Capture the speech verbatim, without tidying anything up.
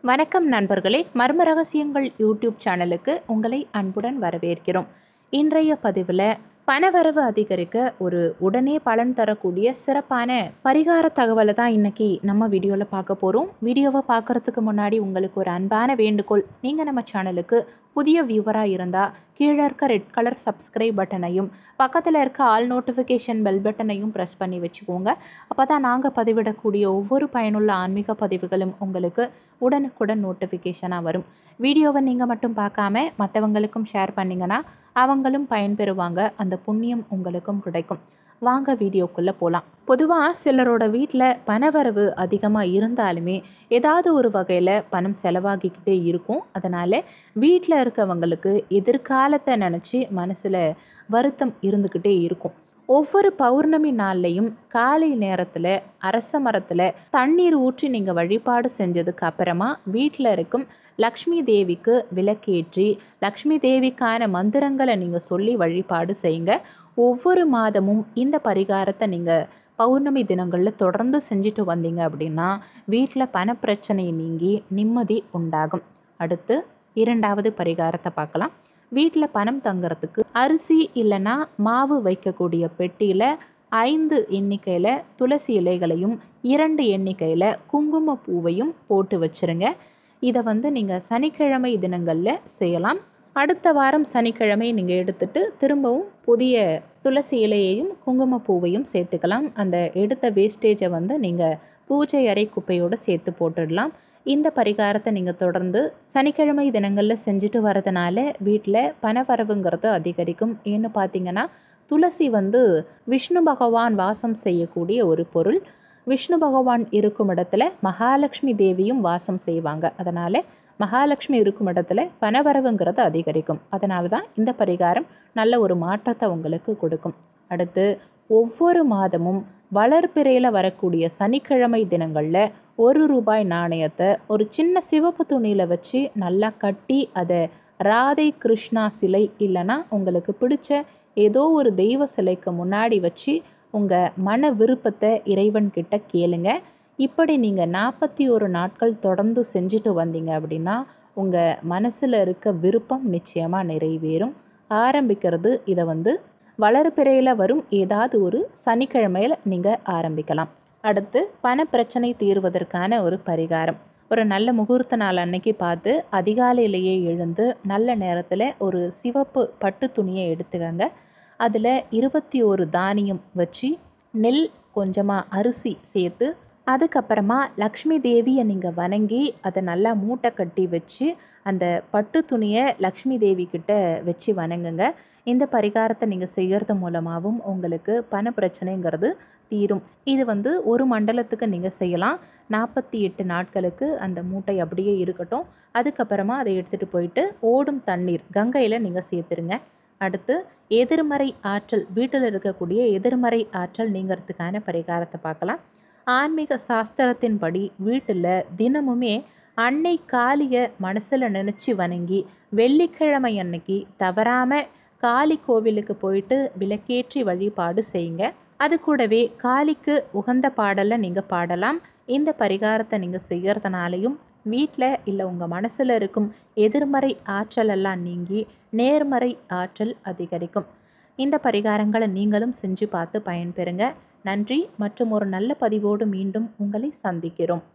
வணக்கம் நண்பர்களே, மர்ம ரகசியங்கள் யூடியூப் சேனலுக்கு உங்களை அன்புடன் வரவேற்கிறோம். இன்றைய பதிவில் பணவரவு அதிகரிக்க ஒரு உடனே பலன் தரக்கூடிய சிறப்பான பரிகார தகவலை தான் இன்னைக்கு நம்ம வீடியோவில் பார்க்க போகிறோம். வீடியோவை பார்க்குறதுக்கு முன்னாடி உங்களுக்கு ஒரு அன்பான வேண்டுகோள். நீங்கள் நம்ம சேனலுக்கு புதிய வியூவராக இருந்தால் கீழே இருக்க ரெட் கலர் சப்ஸ்கிரைப் பட்டனையும் பக்கத்தில் இருக்க ஆல் நோட்டிஃபிகேஷன் பெல் பட்டனையும் ப்ரெஸ் பண்ணி வச்சுக்கோங்க. அப்போ தான் நாங்கள் பதிவிடக்கூடிய ஒவ்வொரு பயனுள்ள ஆன்மீக பதிவுகளும் உங்களுக்கு உடனுக்குடன் நோட்டிஃபிகேஷனாக வரும். வீடியோவை நீங்கள் மட்டும் பார்க்காம மற்றவங்களுக்கும் ஷேர் பண்ணிங்கன்னா அவங்களும் பயன்பெறுவாங்க. அந்த புண்ணியம் உங்களுக்கும் கிடைக்கும். வாங்க வீடியோக்குள்ளே போகலாம். பொதுவாக சிலரோட வீட்டில் பணவரவு அதிகமாக இருந்தாலுமே ஏதாவது ஒரு வகையில் பணம் செலவாகிக்கிட்டே இருக்கும். அதனால் வீட்டில் இருக்கவங்களுக்கு எதிர்காலத்தை நினச்சி மனசில் வருத்தம் இருந்துக்கிட்டே இருக்கும். ஒவ்வொரு பௌர்ணமி நாள்லையும் காலை நேரத்தில் அரச மரத்தில் தண்ணீர் ஊற்றி நீங்கள் வழிபாடு செஞ்சதுக்கு அப்புறமா வீட்டில் இருக்கும் லக்ஷ்மி தேவிக்கு விளக்கேற்றி லக்ஷ்மி தேவிக்கான மந்திரங்களை நீங்கள் சொல்லி வழிபாடு செய்யுங்க. ஒவ்வொரு மாதமும் இந்த பரிகாரத்தை நீங்கள் பௌர்ணமி தினங்களில் தொடர்ந்து செஞ்சுட்டு வந்தீங்க அப்படின்னா வீட்டில் பணப்பிரச்சனை நீங்கி நிம்மதி உண்டாகும். அடுத்து இரண்டாவது பரிகாரத்தை பார்க்கலாம். வீட்டில் பணம் தங்குறதுக்கு அரிசி இல்லைன்னா மாவு வைக்கக்கூடிய பெட்டியில் ஐந்து எண்ணிக்கையில் துளசி இலைகளையும் இரண்டு எண்ணிக்கையில் குங்கும பூவையும் போட்டு வச்சுருங்க. இதை வந்து நீங்கள் சனிக்கிழமை தினங்களில் செய்யலாம். அடுத்த வாரம் சனிக்கிழமை நீங்கள் எடுத்துட்டு திரும்பவும் புதிய துளசி இலையையும் குங்கும பூவையும் சேர்த்துக்கலாம். அந்த எடுத்த வேஸ்டேஜை வந்து நீங்கள் பூஜை அறை குப்பையோடு சேர்த்து போட்டுடலாம். இந்த பரிகாரத்தை நீங்கள் தொடர்ந்து சனிக்கிழமை தினங்களில் செஞ்சுட்டு வரதுனால வீட்டில் பணவரவுங்கிறது அதிகரிக்கும். ஏன்னு பார்த்தீங்கன்னா துளசி வந்து விஷ்ணு பகவான் வாசம் செய்யக்கூடிய ஒரு பொருள். விஷ்ணு பகவான் இருக்கும் இடத்துல மகாலட்சுமி தேவியும் வாசம் செய்வாங்க. அதனால் மகாலட்சுமி இருக்கும் இடத்துல பணவரவுங்கிறது அதிகரிக்கும். அதனால தான் இந்த பரிகாரம் நல்ல ஒரு மாற்றத்தை உங்களுக்கு கொடுக்கும். அடுத்து ஒவ்வொரு மாதமும் வளர்பிறையில் வரக்கூடிய சனிக்கிழமை தினங்களில் ஒரு ரூபாய் நாணயத்தை ஒரு சின்ன சிவப்பு துணியில் வச்சு நல்லா கட்டி அதை ராதை கிருஷ்ணா சிலை இல்லைன்னா உங்களுக்கு பிடிச்ச ஏதோ ஒரு தெய்வ சிலைக்கு முன்னாடி வச்சு உங்கள் மன விருப்பத்தை இறைவன்கிட்ட கேளுங்க. இப்படி நீங்கள் நாற்பத்தி ஒரு நாட்கள் தொடர்ந்து செஞ்சுட்டு வந்தீங்க அப்படின்னா உங்கள் மனசில் இருக்க விருப்பம் நிச்சயமாக நிறைவேறும். ஆரம்பிக்கிறது இதை வந்து வளர்பிறையில் வரும் ஏதாவது ஒரு சனிக்கிழமையில் நீங்கள் ஆரம்பிக்கலாம். அடுத்து பண பிரச்சனை தீர்வதற்கான ஒரு பரிகாரம். ஒரு நல்ல முகூர்த்த நாள் அன்னைக்கு பார்த்து அதிகாலையிலேயே எழுந்து நல்ல நேரத்தில் ஒரு சிவப்பு பட்டு துணியை எடுத்துக்கங்க. அதில் இருபத்தி ஒரு தானியம் வச்சு நெல் கொஞ்சமாக அரிசி சேர்த்து அதுக்கப்புறமா லக்ஷ்மி தேவியை நீங்கள் வணங்கி அதை நல்லா மூட்டை கட்டி வச்சு அந்த பட்டு துணியை லக்ஷ்மி தேவி கிட்ட வச்சு வணங்குங்க. இந்த பரிகாரத்தை நீங்கள் செய்கிறது மூலமாகவும் உங்களுக்கு பண பிரச்சனைங்கிறது தீரும். இது வந்து ஒரு மண்டலத்துக்கு நீங்கள் செய்யலாம். நாற்பத்தி எட்டு நாட்களுக்கு அந்த மூட்டை அப்படியே இருக்கட்டும். அதுக்கப்புறமா அதை எடுத்துகிட்டு போயிட்டு ஓடும் தண்ணீர் கங்கையில் நீங்கள் சேர்த்துருங்க. அடுத்து எதிர்மறை ஆற்றல், வீட்டில் இருக்கக்கூடிய எதிர்மறை ஆற்றல் நீங்கிறதுக்கான பரிகாரத்தை பார்க்கலாம். ஆன்மீக சாஸ்திரத்தின்படி வீட்டில் தினமுமே அன்னை காளியை மனசில் நினச்சி வணங்கி வெள்ளிக்கிழமை அன்னைக்கு தவறாமல் காளி கோவிலுக்கு போயிட்டு விளக்கேற்றி வழிபாடு செய்யுங்க. அது கூடவே காளிக்கு உகந்த பாடலை நீங்கள் பாடலாம். இந்த பரிகாரத்தை நீங்கள் செய்கிறதுனாலையும் வீட்டில் இல்லை உங்கள் மனசில் இருக்கும் எதிர்மறை ஆற்றல் எல்லாம் நீங்கி நேர்மறை ஆற்றல் அதிகரிக்கும். இந்த பரிகாரங்களை நீங்களும் செஞ்சு பார்த்து பயன்பெறுங்க. நன்றி. மற்றும் ஒரு நல்ல பதிவோடு மீண்டும் உங்களை சந்திக்கிறோம்.